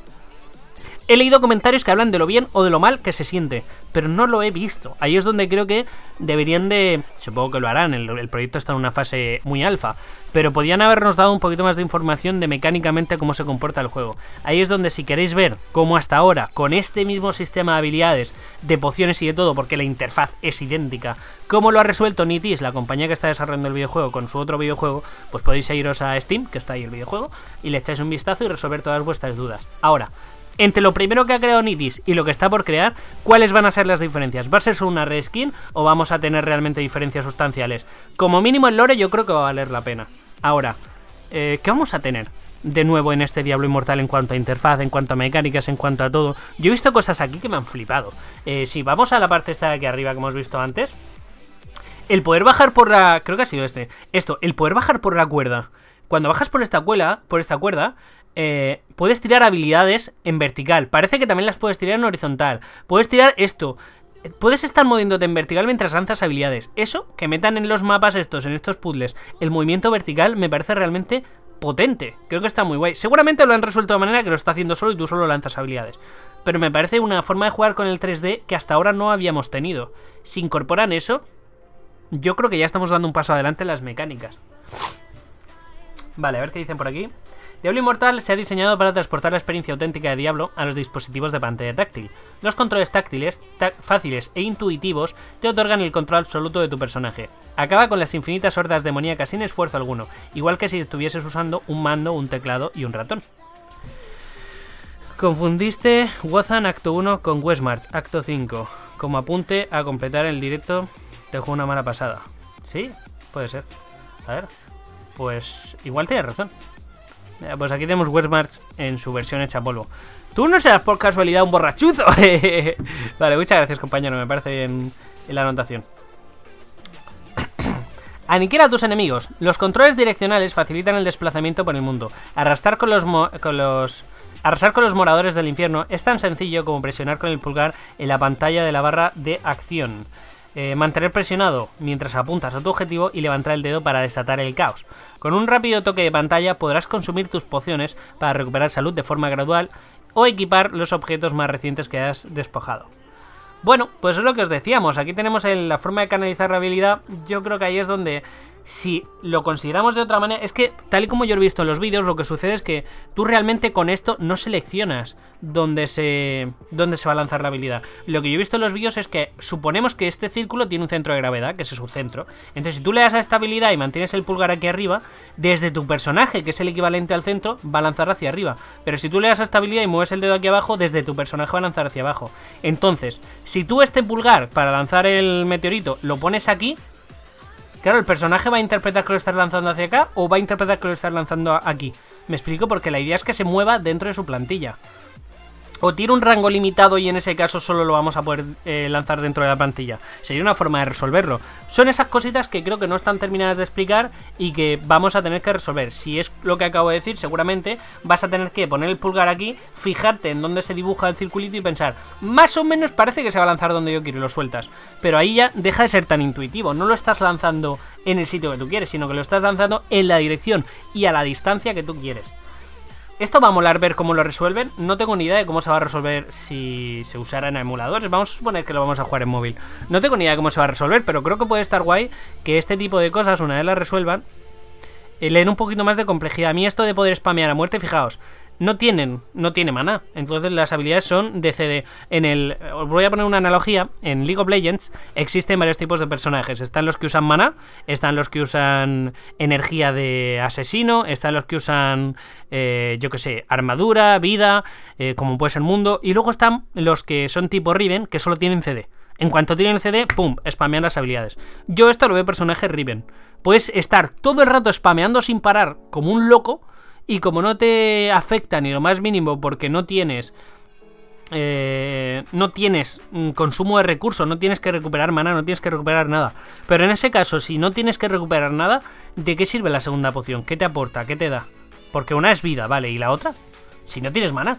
He leído comentarios que hablan de lo bien o de lo mal que se siente, pero no lo he visto. Ahí es donde creo que deberían de... Supongo que lo harán, el, el proyecto está en una fase muy alfa, pero podían habernos dado un poquito más de información de mecánicamente cómo se comporta el juego. Ahí es donde, si queréis ver cómo hasta ahora, con este mismo sistema de habilidades, de pociones y de todo, porque la interfaz es idéntica, cómo lo ha resuelto Nitis, la compañía que está desarrollando el videojuego, con su otro videojuego, pues podéis iros a Steam, que está ahí el videojuego, y le echáis un vistazo y resolver todas vuestras dudas. Ahora, entre lo primero que ha creado Nitis y lo que está por crear, ¿cuáles van a ser las diferencias? ¿Va a ser solo una reskin o vamos a tener realmente diferencias sustanciales? Como mínimo el lore yo creo que va a valer la pena. Ahora, eh, ¿qué vamos a tener de nuevo en este Diablo Inmortal en cuanto a interfaz, en cuanto a mecánicas, en cuanto a todo? Yo he visto cosas aquí que me han flipado. Eh, si vamos a la parte esta de aquí arriba que hemos visto antes, el poder bajar por la... Creo que ha sido este. Esto, el poder bajar por la cuerda. Cuando bajas por esta cuerda, por esta cuerda... Eh, puedes tirar habilidades en vertical. Parece que también las puedes tirar en horizontal. Puedes tirar esto. Puedes estar moviéndote en vertical mientras lanzas habilidades. Eso, que metan en los mapas estos, en estos puzzles, el movimiento vertical me parece realmente potente. Creo que está muy guay. Seguramente lo han resuelto de manera que lo está haciendo solo y tú solo lanzas habilidades. Pero me parece una forma de jugar con el tres D que hasta ahora no habíamos tenido. Si incorporan eso, yo creo que ya estamos dando un paso adelante en las mecánicas. Vale, a ver qué dicen por aquí. Diablo Inmortal se ha diseñado para transportar la experiencia auténtica de Diablo a los dispositivos de pantalla táctil. Los controles táctiles, fáciles e intuitivos, te otorgan el control absoluto de tu personaje. Acaba con las infinitas hordas demoníacas sin esfuerzo alguno, igual que si estuvieses usando un mando, un teclado y un ratón. Confundiste Wothan Acto uno con Westmarch Acto cinco. Como apunte a completar el directo, te juego una mala pasada. ¿Sí? Puede ser. A ver. Pues igual tienes razón. Eh, Pues aquí tenemos Westmarch en su versión hecha polvo. Tú no serás por casualidad un borrachuzo. Vale, muchas gracias, compañero. Me parece bien en la anotación. Aniquila a tus enemigos. Los controles direccionales facilitan el desplazamiento por el mundo. Arrastrar con los, con los... Arrasar con los moradores del infierno es tan sencillo como presionar con el pulgar en la pantalla de la barra de acción. Eh, mantener presionado mientras apuntas a tu objetivo y levantar el dedo para desatar el caos. Con un rápido toque de pantalla podrás consumir tus pociones para recuperar salud de forma gradual o equipar los objetos más recientes que has despojado. Bueno, pues es lo que os decíamos. Aquí tenemos el, la forma de canalizar la habilidad. Yo creo que ahí es donde, si lo consideramos de otra manera, es que tal y como yo he visto en los vídeos, lo que sucede es que tú realmente con esto no seleccionas dónde se, dónde se va a lanzar la habilidad. Lo que yo he visto en los vídeos es que suponemos que este círculo tiene un centro de gravedad, que ese es su centro. Entonces si tú le das a esta habilidad y mantienes el pulgar aquí arriba, desde tu personaje, que es el equivalente al centro, va a lanzar hacia arriba. Pero si tú le das a esta habilidad y mueves el dedo aquí abajo, desde tu personaje va a lanzar hacia abajo. Entonces, si tú este pulgar para lanzar el meteorito lo pones aquí, claro, el personaje va a interpretar que lo estás lanzando hacia acá o va a interpretar que lo estás lanzando aquí. Me explico, porque la idea es que se mueva dentro de su plantilla. O tiene un rango limitado y en ese caso solo lo vamos a poder eh, lanzar dentro de la plantilla. Sería una forma de resolverlo. Son esas cositas que creo que no están terminadas de explicar y que vamos a tener que resolver. Si es lo que acabo de decir, seguramente vas a tener que poner el pulgar aquí, fijarte en dónde se dibuja el circulito y pensar, más o menos parece que se va a lanzar donde yo quiero y lo sueltas. Pero ahí ya deja de ser tan intuitivo. No lo estás lanzando en el sitio que tú quieres, sino que lo estás lanzando en la dirección y a la distancia que tú quieres. Esto va a molar ver cómo lo resuelven. No tengo ni idea de cómo se va a resolver si se usara en emuladores. Vamos a suponer que lo vamos a jugar en móvil. No tengo ni idea de cómo se va a resolver, pero creo que puede estar guay que este tipo de cosas, una vez las resuelvan, eh, le den un poquito más de complejidad. A mí esto de poder spamear a muerte, fijaos, no tienen, no tiene maná. Entonces las habilidades son de C D. En el, os voy a poner una analogía. En League of Legends existen varios tipos de personajes. Están los que usan maná, están los que usan energía de asesino, están los que usan, eh, yo que sé, armadura, vida, eh, como puede ser mundo. Y luego están los que son tipo Riven, que solo tienen C D. En cuanto tienen el C D, pum, spamean las habilidades. Yo esto lo veo personaje Riven. Puedes estar todo el rato spameando sin parar como un loco. Y como no te afecta ni lo más mínimo porque no tienes eh, no tienes un consumo de recursos, no tienes que recuperar mana, no tienes que recuperar nada. Pero en ese caso, si no tienes que recuperar nada, ¿de qué sirve la segunda poción? ¿Qué te aporta? ¿Qué te da? Porque una es vida, ¿vale? ¿Y la otra? Si no tienes mana.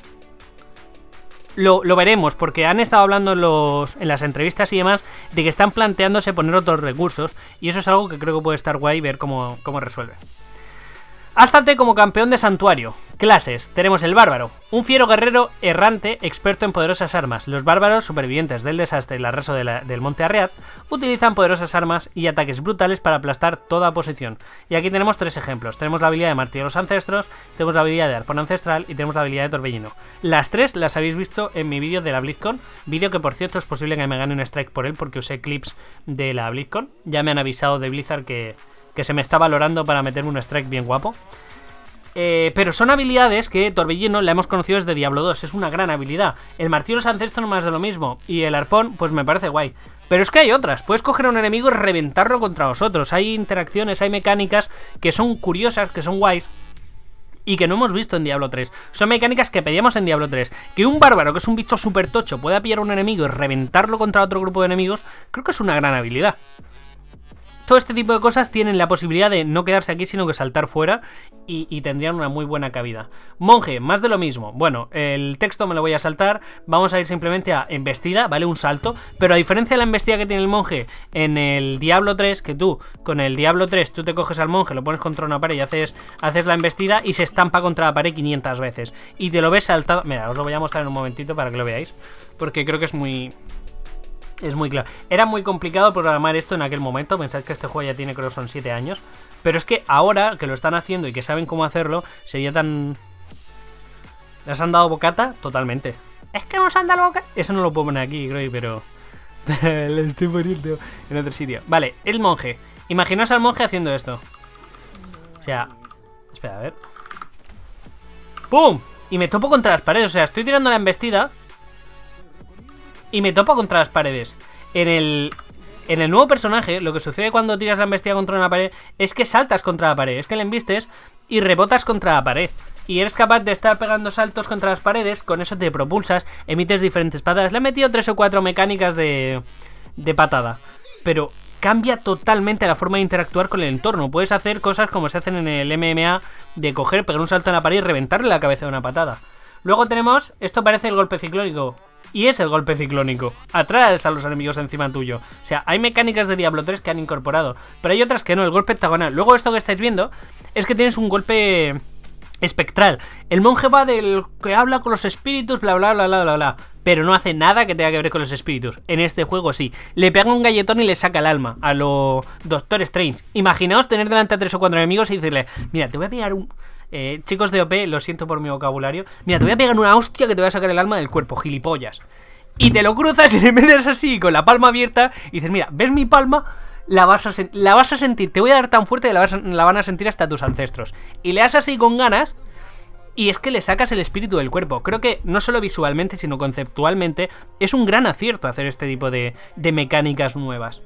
Lo, lo veremos, porque han estado hablando en, los, en las entrevistas y demás de que están planteándose poner otros recursos. Y eso es algo que creo que puede estar guay ver cómo, cómo resuelve. Álzate como campeón de santuario. Clases. Tenemos el bárbaro, un fiero guerrero errante experto en poderosas armas. Los bárbaros, supervivientes del desastre y el arraso de la, del monte Arreat, utilizan poderosas armas y ataques brutales para aplastar toda oposición. Y aquí tenemos tres ejemplos. Tenemos la habilidad de martillo de los ancestros, tenemos la habilidad de arpón ancestral y tenemos la habilidad de torbellino. Las tres las habéis visto en mi vídeo de la BlizzCon, vídeo que por cierto es posible que me gane un strike por él porque usé clips de la BlizzCon. Ya me han avisado de Blizzard que... que se me está valorando para meterme un strike bien guapo. Eh, pero son habilidades que Torbellino la hemos conocido desde Diablo dos. Es una gran habilidad. El martillo de los ancestros más de lo mismo. Y el arpón, pues me parece guay. Pero es que hay otras. Puedes coger a un enemigo y reventarlo contra vosotros. Hay interacciones, hay mecánicas que son curiosas, que son guays y que no hemos visto en Diablo tres. Son mecánicas que pedíamos en Diablo tres. Que un bárbaro, que es un bicho súper tocho, pueda pillar a un enemigo y reventarlo contra otro grupo de enemigos, creo que es una gran habilidad. Todo este tipo de cosas tienen la posibilidad de no quedarse aquí, sino que saltar fuera y, y tendrían una muy buena cabida. Monje, más de lo mismo. Bueno, el texto me lo voy a saltar. Vamos a ir simplemente a embestida, ¿vale? Un salto. Pero a diferencia de la embestida que tiene el monje en el Diablo tres, que tú, con el Diablo tres, tú te coges al monje, lo pones contra una pared y haces, haces la embestida y se estampa contra la pared quinientas veces. Y te lo ves saltado. Mira, os lo voy a mostrar en un momentito para que lo veáis, porque creo que es muy... Es muy claro. Era muy complicado programar esto en aquel momento. Pensad que este juego ya tiene, creo que son siete años. Pero es que ahora que lo están haciendo y que saben cómo hacerlo, sería tan... ¿Les han dado bocata? Totalmente. Es que nos han dado bocata. Eso no lo puedo poner aquí, creo, pero... lo estoy poniendo en otro sitio. Vale, el monje. Imaginaos al monje haciendo esto. O sea... Espera, a ver. ¡Pum! Y me topo contra las paredes. O sea, estoy tirando la embestida y me topo contra las paredes. En el, en el nuevo personaje, lo que sucede cuando tiras la embestida contra una pared es que saltas contra la pared. Es que le embistes y rebotas contra la pared. y eres capaz de estar pegando saltos contra las paredes. Con eso te propulsas, emites diferentes patadas. Le he metido tres o cuatro mecánicas de, de patada, pero cambia totalmente la forma de interactuar con el entorno. Puedes hacer cosas como se hacen en el M M A, de coger, pegar un salto en la pared y reventarle la cabeza de una patada. Luego tenemos, esto parece el golpe ciclónico, y es el golpe ciclónico. Atraes a los enemigos encima tuyo. O sea, hay mecánicas de Diablo tres que han incorporado, pero hay otras que no, el golpe hectagonal. Luego esto que estáis viendo es que tienes un golpe espectral. El monje va del que habla con los espíritus, bla bla bla bla bla bla, pero no hace nada que tenga que ver con los espíritus. En este juego sí. Le pega un galletón y le saca el alma a lo Doctor Strange. Imaginaos tener delante a tres o cuatro enemigos y decirle: mira, te voy a pegar un... Eh, chicos de O P, lo siento por mi vocabulario. Mira, te voy a pegar una hostia que te voy a sacar el alma del cuerpo, gilipollas. Y te lo cruzas y le metes así con la palma abierta y dices: mira, ¿ves mi palma? La vas, a la vas a sentir, te voy a dar tan fuerte que la, vas a, la van a sentir hasta tus ancestros. Y le das así con ganas y es que le sacas el espíritu del cuerpo. Creo que no solo visualmente, sino conceptualmente es un gran acierto hacer este tipo de, de mecánicas nuevas.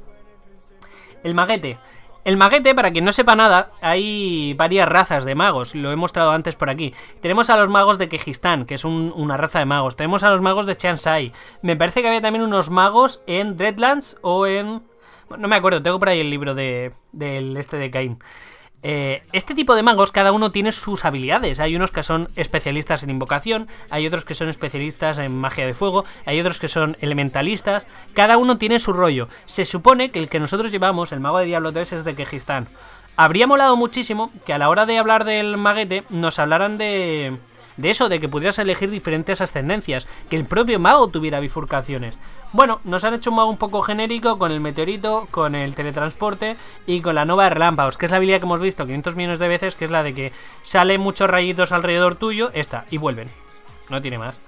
El maguete. El maguete, para quien no sepa nada, hay varias razas de magos, lo he mostrado antes por aquí. Tenemos a los magos de Kejistán, que es un, una raza de magos. Tenemos a los magos de Chansai. Me parece que había también unos magos en Dreadlands o en... no me acuerdo, tengo por ahí el libro de, del este de Cain. Eh, este tipo de magos, cada uno tiene sus habilidades. Hay unos que son especialistas en invocación, hay otros que son especialistas en magia de fuego, hay otros que son elementalistas. Cada uno tiene su rollo. Se supone que el que nosotros llevamos, el mago de Diablo tres, es de Kejistán. Habría molado muchísimo que a la hora de hablar del maguete nos hablaran de... de eso, de que pudieras elegir diferentes ascendencias, que el propio mago tuviera bifurcaciones. Bueno, nos han hecho un mago un poco genérico con el meteorito, con el teletransporte y con la nova de relámpagos, que es la habilidad que hemos visto quinientos millones de veces, que es la de que salen muchos rayitos alrededor tuyo, esta, y vuelven. No tiene más.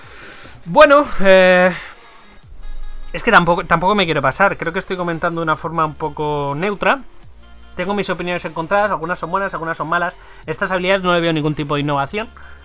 Bueno, eh... es que tampoco, tampoco me quiero pasar, creo que estoy comentando de una forma un poco neutra. Tengo mis opiniones encontradas, algunas son buenas, algunas son malas. Estas habilidades no le veo ningún tipo de innovación.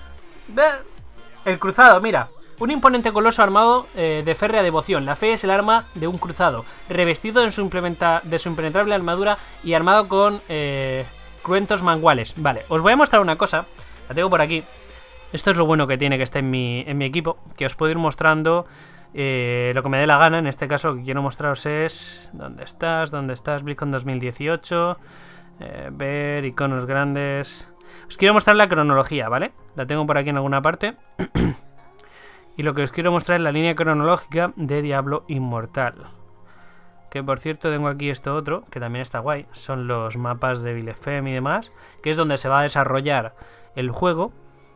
El cruzado, mira. Un imponente coloso armado eh, de férrea devoción. La fe es el arma de un cruzado, revestido en su implementa de su impenetrable armadura y armado con eh, cruentos manguales. Vale, os voy a mostrar una cosa. La tengo por aquí. Esto es lo bueno que tiene que esté en mi, en mi equipo, que os puedo ir mostrando eh, lo que me dé la gana. En este caso lo que quiero mostraros es... ¿Dónde estás? ¿Dónde estás? BlizzCon dos mil dieciocho. eh, Ver, iconos grandes... Os quiero mostrar la cronología, ¿vale? La tengo por aquí en alguna parte. Y lo que os quiero mostrar es la línea cronológica de Diablo Inmortal. Que por cierto tengo aquí esto otro, que también está guay. Son los mapas de Vilefem y demás, que es donde se va a desarrollar el juego.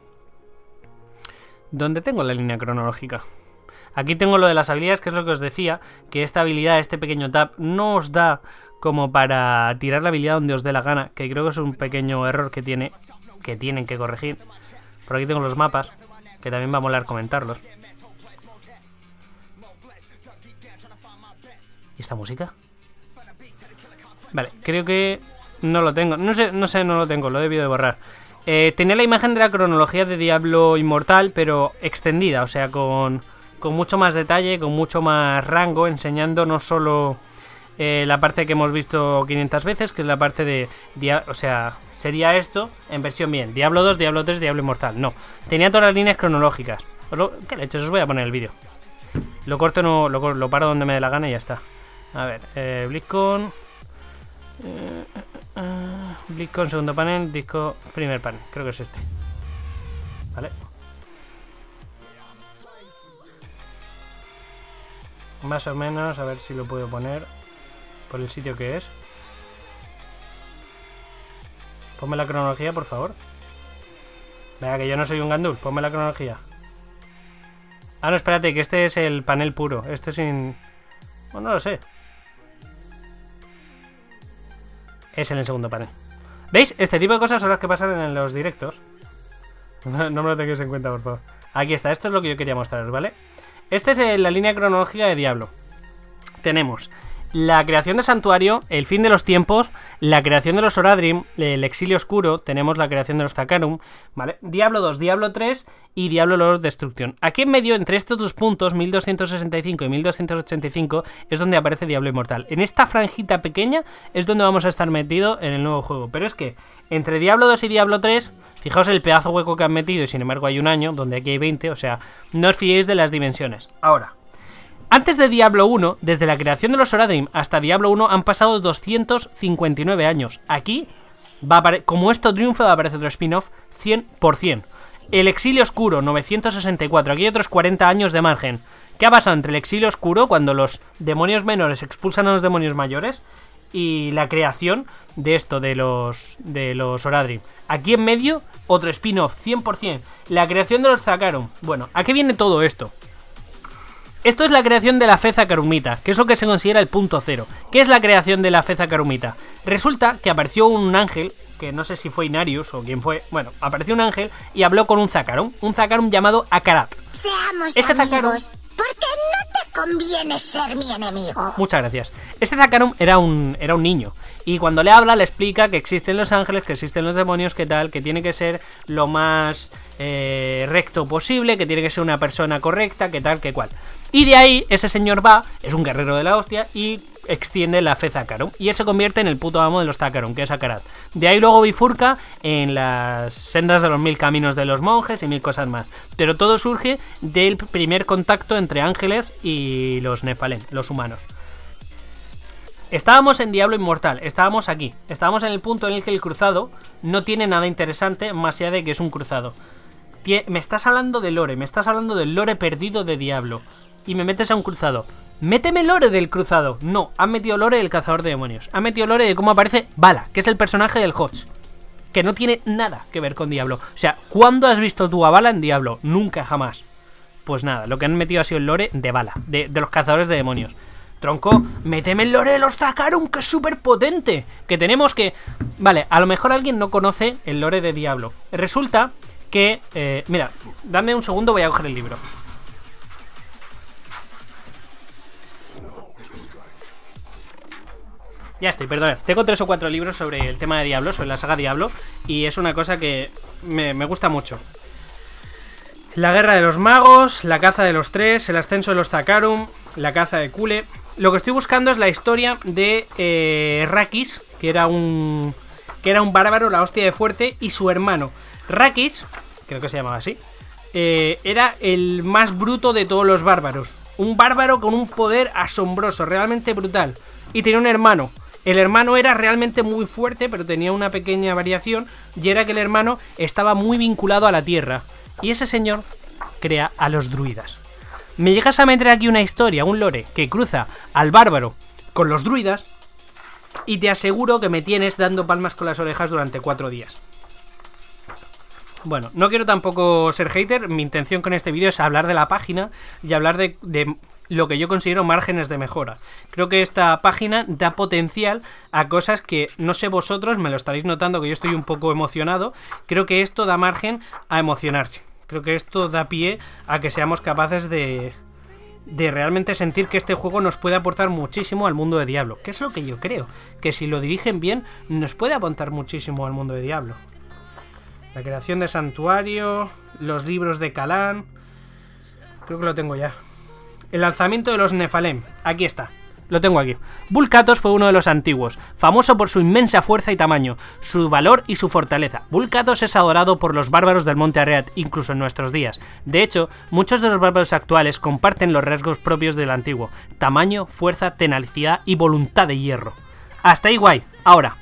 Donde tengo la línea cronológica. Aquí tengo lo de las habilidades, que es lo que os decía, que esta habilidad, este pequeño tab, no os da como para tirar la habilidad donde os dé la gana, que creo que es un pequeño error que tiene, que tienen que corregir. Por aquí tengo los mapas, que también va a molar comentarlos. ¿Y esta música? Vale, creo que no lo tengo. No sé, no sé, no lo tengo, lo he debido de borrar. Eh, tenía la imagen de la cronología de Diablo Inmortal, pero extendida, o sea, con, con mucho más detalle, con mucho más rango, enseñando no solo eh, la parte que hemos visto quinientas veces, que es la parte de... O sea, sería esto en versión bien. Diablo dos, Diablo tres, Diablo Inmortal. No, tenía todas las líneas cronológicas. Os lo, ¿qué leches? Os voy a poner el vídeo. Lo corto, no, lo, lo paro donde me dé la gana y ya está. A ver, eh, BlizzCon... Eh, uh, BlizzCon segundo panel, disco primer panel, creo que es este. Vale. Más o menos, a ver si lo puedo poner por el sitio que es. Ponme la cronología, por favor. Venga, que yo no soy un gandul, ponme la cronología. Ah, no, espérate, que este es el panel puro. Este sin... Bueno, no lo sé. Es en el segundo panel. ¿Veis? Este tipo de cosas son las que pasan en los directos. No, no me lo tengáis en cuenta, por favor. Aquí está, esto es lo que yo quería mostraros, ¿vale? Esta es la línea cronológica de Diablo. Tenemos la creación de Santuario, el fin de los tiempos, la creación de los Oradrim, el exilio oscuro, tenemos la creación de los Zakarum, ¿vale? Diablo dos, Diablo tres y Diablo Lord Destruction. Aquí en medio, entre estos dos puntos, mil doscientos sesenta y cinco y mil doscientos ochenta y cinco, es donde aparece Diablo Inmortal. En esta franjita pequeña es donde vamos a estar metidos en el nuevo juego. Pero es que entre Diablo dos y Diablo tres, fijaos el pedazo hueco que han metido y sin embargo hay un año, donde aquí hay veinte, o sea, no os fiéis de las dimensiones. Ahora, antes de Diablo uno, desde la creación de los Oradrim hasta Diablo uno han pasado doscientos cincuenta y nueve años. Aquí, va a como esto triunfa, va a aparecer otro spin-off cien por cien. El exilio oscuro, novecientos sesenta y cuatro. Aquí hay otros cuarenta años de margen. ¿Qué ha pasado entre el exilio oscuro, cuando los demonios menores expulsan a los demonios mayores, y la creación de esto, de los, de los Oradrim? Aquí en medio, otro spin-off cien por cien. La creación de los Zakarum. Bueno, ¿a qué viene todo esto? Esto es la creación de la fe Zakarumita, que es lo que se considera el punto cero. ¿Qué es la creación de la fe Zakarumita? Resulta que apareció un ángel, que no sé si fue Inarius o quién fue, bueno, apareció un ángel y habló con un Zakarum, un Zakarum llamado Akarat. Seamos Ese amigos, Zakarum, porque no te conviene ser mi enemigo. Muchas gracias. Este Zakarum era un, era un niño. Y cuando le habla, le explica que existen los ángeles, que existen los demonios, que tal, que tiene que ser lo más eh, recto posible, que tiene que ser una persona correcta, que tal, que cual. Y de ahí, ese señor va, es un guerrero de la hostia, y extiende la fe Zakarum. Y él se convierte en el puto amo de los Zakarum, que es Akarat. De ahí luego bifurca en las sendas de los mil caminos de los monjes y mil cosas más. Pero todo surge del primer contacto entre ángeles y los Nephalem, los humanos. Estábamos en Diablo Inmortal, estábamos aquí. Estábamos en el punto en el que el cruzado no tiene nada interesante más allá de que es un cruzado. Me estás hablando de lore, me estás hablando del lore perdido de Diablo. Y me metes a un cruzado. ¡Méteme lore del cruzado! No, han metido lore del cazador de demonios. Han metido lore de cómo aparece Vala, que es el personaje del Hodge, que no tiene nada que ver con Diablo. O sea, ¿cuándo has visto tú a Vala en Diablo? Nunca, jamás. Pues nada, lo que han metido ha sido el lore de Vala, de, de los cazadores de demonios. Tronco, méteme el lore de los Zakarum, que es súper potente. Que tenemos que... Vale, a lo mejor alguien no conoce el lore de Diablo. Resulta que... Eh, mira, dame un segundo, voy a coger el libro. Ya estoy, perdón. Tengo tres o cuatro libros sobre el tema de Diablo, sobre la saga Diablo, y es una cosa que me, me gusta mucho. La guerra de los magos, la caza de los tres, el ascenso de los Zakarum, la caza de Kule. Lo que estoy buscando es la historia de eh, Rakis, que era un que era un bárbaro, la hostia de fuerte, y su hermano. Rakis, creo que se llamaba así, eh, era el más bruto de todos los bárbaros. Un bárbaro con un poder asombroso, realmente brutal. Y tenía un hermano. El hermano era realmente muy fuerte, pero tenía una pequeña variación, y era que el hermano estaba muy vinculado a la tierra. Y ese señor crea a los druidas. Me llegas a meter aquí una historia, un lore, que cruza al bárbaro con los druidas, y te aseguro que me tienes dando palmas con las orejas durante cuatro días. Bueno, no quiero tampoco ser hater, mi intención con este vídeo es hablar de la página y hablar de, de lo que yo considero márgenes de mejora. Creo que esta página da potencial a cosas que, no sé vosotros, me lo estaréis notando que yo estoy un poco emocionado. Creo que esto da margen a emocionarse. Creo que esto da pie a que seamos capaces de, de realmente sentir que este juego nos puede aportar muchísimo al mundo de Diablo. Que es lo que yo creo, que si lo dirigen bien nos puede aportar muchísimo al mundo de Diablo. La creación de Santuario, los libros de Kalan, creo que lo tengo ya. El lanzamiento de los Nephalem, aquí está. Lo tengo aquí. Vulcatos fue uno de los antiguos, famoso por su inmensa fuerza y tamaño, su valor y su fortaleza. Vulcatos es adorado por los bárbaros del Monte Arreat, incluso en nuestros días. De hecho, muchos de los bárbaros actuales comparten los rasgos propios del antiguo: tamaño, fuerza, tenacidad y voluntad de hierro. Hasta ahí guay. Ahora,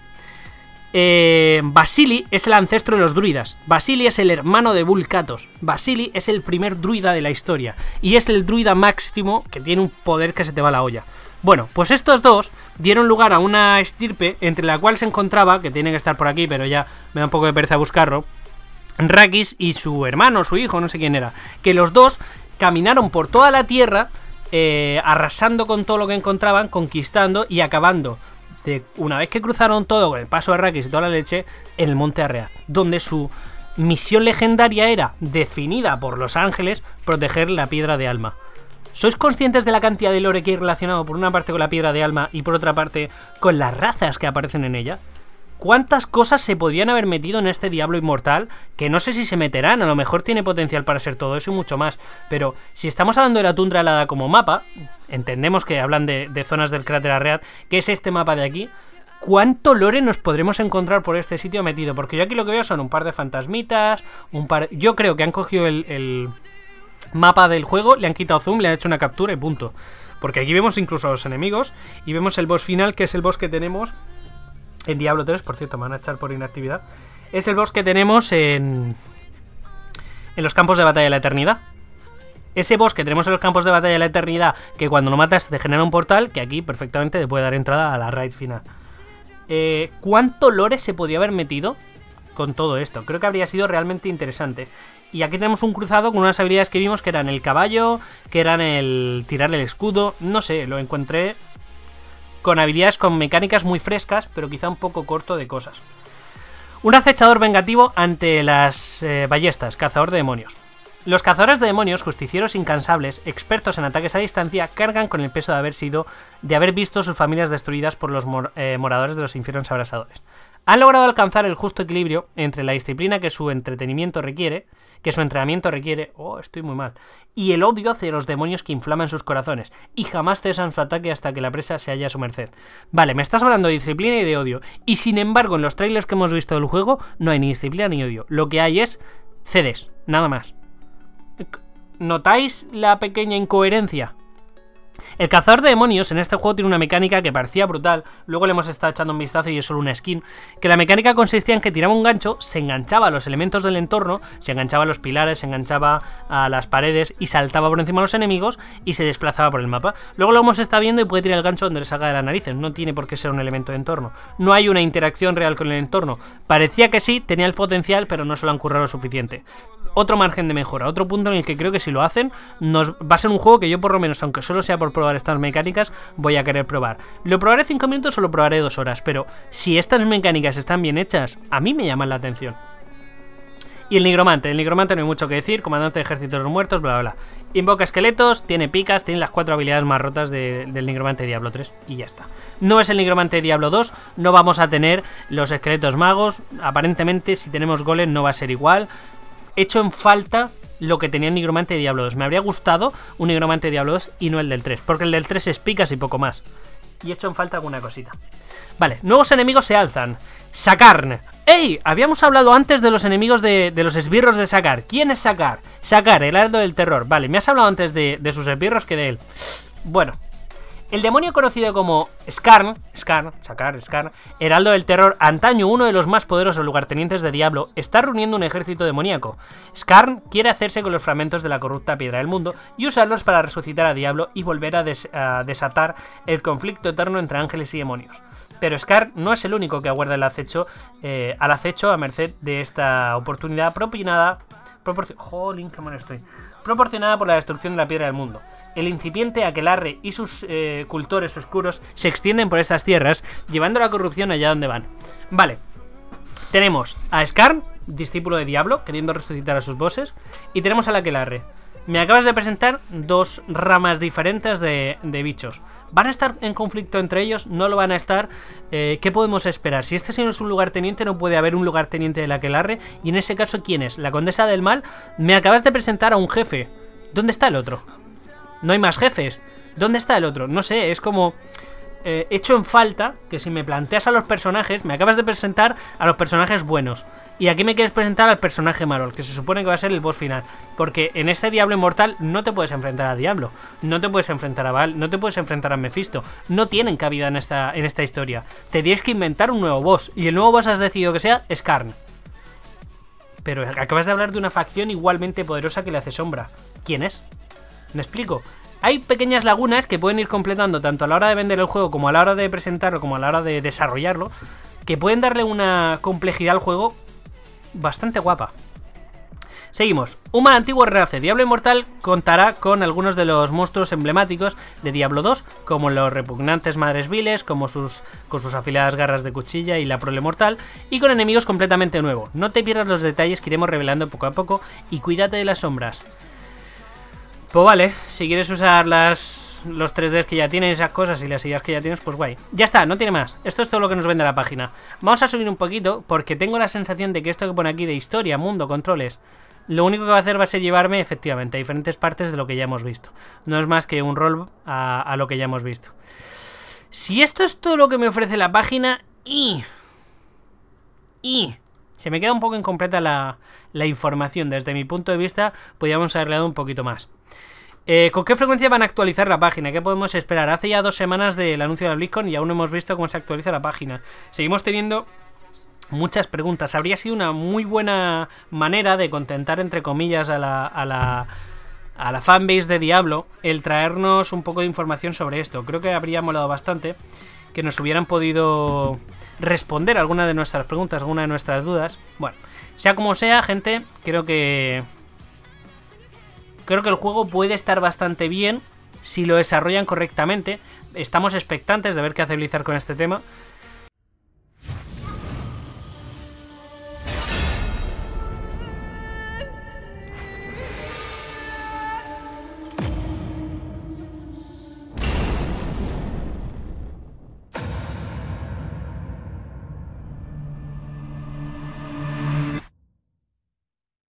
eh, Basili es el ancestro de los druidas. Basili es el hermano de Vulcatos. Basili es el primer druida de la historia, y es el druida máximo que tiene un poder que se te va la olla. Bueno, pues estos dos dieron lugar a una estirpe entre la cual se encontraba, que tiene que estar por aquí, pero ya me da un poco de pereza buscarlo, Rakis y su hermano, su hijo, no sé quién era, que los dos caminaron por toda la tierra, eh, arrasando con todo lo que encontraban, conquistando y acabando, de, una vez que cruzaron todo con el paso de Rakis y toda la leche, en el Monte Arreat, donde su misión legendaria era, definida por los ángeles, proteger la piedra de alma. ¿Sois conscientes de la cantidad de lore que hay relacionado por una parte con la piedra de alma y por otra parte con las razas que aparecen en ella? ¿Cuántas cosas se podrían haber metido en este Diablo Inmortal? Que no sé si se meterán, a lo mejor tiene potencial para ser todo eso y mucho más. Pero si estamos hablando de la tundra helada como mapa, entendemos que hablan de, de zonas del cráter Arreat, que es este mapa de aquí. ¿Cuánto lore nos podremos encontrar por este sitio metido? Porque yo aquí lo que veo son un par de fantasmitas, un par... Yo creo que han cogido el, el mapa del juego, le han quitado zoom, le han hecho una captura y punto. Porque aquí vemos incluso a los enemigos y vemos el boss final, que es el boss que tenemos en Diablo tres, por cierto, me van a echar por inactividad. Es el boss que tenemos en, en los campos de batalla de la eternidad. Ese boss que tenemos en los campos de batalla de la eternidad, que cuando lo matas te genera un portal, que aquí perfectamente te puede dar entrada a la raid final. Eh, ¿Cuánto lore se podría haber metido con todo esto? Creo que habría sido realmente interesante. Y aquí tenemos un cruzado con unas habilidades que vimos que eran el caballo, que eran el tirarle el escudo. No sé, lo encontré con habilidades con mecánicas muy frescas, pero quizá un poco corto de cosas. Un acechador vengativo ante las eh, ballestas, cazador de demonios. Los cazadores de demonios, justicieros incansables, expertos en ataques a distancia, cargan con el peso de haber sido, de haber visto sus familias destruidas por los mor eh, moradores de los infiernos abrasadores. Han logrado alcanzar el justo equilibrio entre la disciplina que su entretenimiento requiere, que su entrenamiento requiere, oh, estoy muy mal, y el odio hacia los demonios que inflaman sus corazones, y jamás cesan su ataque hasta que la presa se halla a su merced. Vale, me estás hablando de disciplina y de odio, y sin embargo en los trailers que hemos visto del juego no hay ni disciplina ni odio, lo que hay es C Ds, nada más. ¿Notáis la pequeña incoherencia? El cazador de demonios en este juego tiene una mecánica que parecía brutal, luego le hemos estado echando un vistazo y es solo una skin, que la mecánica consistía en que tiraba un gancho, se enganchaba a los elementos del entorno, se enganchaba a los pilares, se enganchaba a las paredes y saltaba por encima de los enemigos y se desplazaba por el mapa. Luego lo hemos estado viendo y puede tirar el gancho donde le salga de las narices, no tiene por qué ser un elemento de entorno. No hay una interacción real con el entorno. Parecía que sí, tenía el potencial, pero no se lo han currado lo suficiente. Otro margen de mejora, otro punto en el que creo que si lo hacen nos va a ser un juego que yo por lo menos, aunque solo sea por probar estas mecánicas, voy a querer probar. ¿Lo probaré cinco minutos o lo probaré dos horas? Pero si estas mecánicas están bien hechas, a mí me llaman la atención. Y el nigromante, el nigromante no hay mucho que decir, comandante de ejércitos de los muertos, bla bla bla. Invoca esqueletos, tiene picas, tiene las cuatro habilidades más rotas de, del nigromante de Diablo tres y ya está. No es el nigromante de Diablo dos, no vamos a tener los esqueletos magos, aparentemente si tenemos golem no va a ser igual. Hecho en falta lo que tenía el nigromante de Diablo dos. Me habría gustado un nigromante de Diablo dos y no el del tres, porque el del tres es picas y poco más. Y hecho en falta alguna cosita. Vale, nuevos enemigos se alzan. Sakarn. ¡Ey! Habíamos hablado antes de los enemigos de, de los esbirros de Sakar. ¿Quién es Sakar? Sakar, el heraldo del terror. Vale, me has hablado antes de, de sus esbirros que de él. Bueno. El demonio conocido como Skarn, Skarn, Sakar, Skarn, heraldo del terror, antaño uno de los más poderosos lugartenientes de Diablo, está reuniendo un ejército demoníaco. Skarn quiere hacerse con los fragmentos de la corrupta piedra del mundo y usarlos para resucitar a Diablo y volver a, des a desatar el conflicto eterno entre ángeles y demonios. Pero Skarn no es el único que aguarda el acecho, eh, al acecho a merced de esta oportunidad propinada, Jolín, qué mal estoy, proporcionada por la destrucción de la piedra del mundo. El incipiente aquelarre y sus eh, cultores oscuros se extienden por estas tierras, llevando la corrupción allá donde van. Vale, tenemos a Skarn, discípulo de Diablo, queriendo resucitar a sus bosses, y tenemos al aquelarre. Me acabas de presentar dos ramas diferentes de, de bichos. ¿Van a estar en conflicto entre ellos? ¿No lo van a estar? Eh, ¿Qué podemos esperar? Si este señor es un lugarteniente, no puede haber un lugarteniente del aquelarre. Y en ese caso, ¿quién es? ¿La condesa del mal? Me acabas de presentar a un jefe. ¿Dónde está el otro? No hay más jefes. ¿Dónde está el otro? No sé, es como... Eh, hecho en falta que si me planteas a los personajes, me acabas de presentar a los personajes buenos y aquí me quieres presentar al personaje malo, el que se supone que va a ser el boss final, porque en este Diablo Inmortal no te puedes enfrentar a Diablo, no te puedes enfrentar a Baal, no te puedes enfrentar a Mephisto, no tienen cabida en esta, en esta historia. Te tienes que inventar un nuevo boss y el nuevo boss has decidido que sea Skarn. Pero acabas de hablar de una facción igualmente poderosa que le hace sombra. ¿Quién es? ¿Me explico? Hay pequeñas lagunas que pueden ir completando tanto a la hora de vender el juego como a la hora de presentarlo como a la hora de desarrollarlo, que pueden darle una complejidad al juego bastante guapa. Seguimos. Un mal antiguo renace. Diablo Inmortal contará con algunos de los monstruos emblemáticos de Diablo dos, como los repugnantes madres viles, como sus, con sus afiladas garras de cuchilla y la prole mortal, y con enemigos completamente nuevos. No te pierdas los detalles que iremos revelando poco a poco y cuídate de las sombras. Pues vale, si quieres usar las, los tres Ds que ya tienes, esas cosas y las ideas que ya tienes, pues guay. Ya está, no tiene más. Esto es todo lo que nos vende la página. Vamos a subir un poquito porque tengo la sensación de que esto que pone aquí de historia, mundo, controles, lo único que va a hacer va a ser llevarme efectivamente a diferentes partes de lo que ya hemos visto. No es más que un rol a, a lo que ya hemos visto. Si esto es todo lo que me ofrece la página y... Y... se me queda un poco incompleta la, la información. Desde mi punto de vista, podríamos haberle dado un poquito más. Eh, ¿Con qué frecuencia van a actualizar la página? ¿Qué podemos esperar? Hace ya dos semanas del anuncio de la BlizzCon y aún no hemos visto cómo se actualiza la página. Seguimos teniendo muchas preguntas. Habría sido una muy buena manera de contentar, entre comillas, a la, a la, a la fanbase de Diablo el traernos un poco de información sobre esto. Creo que habría molado bastante que nos hubieran podido responder alguna de nuestras preguntas, alguna de nuestras dudas. Bueno, sea como sea, gente, creo que... Creo que el juego puede estar bastante bien si lo desarrollan correctamente. Estamos expectantes de ver qué hace Blizzard con este tema.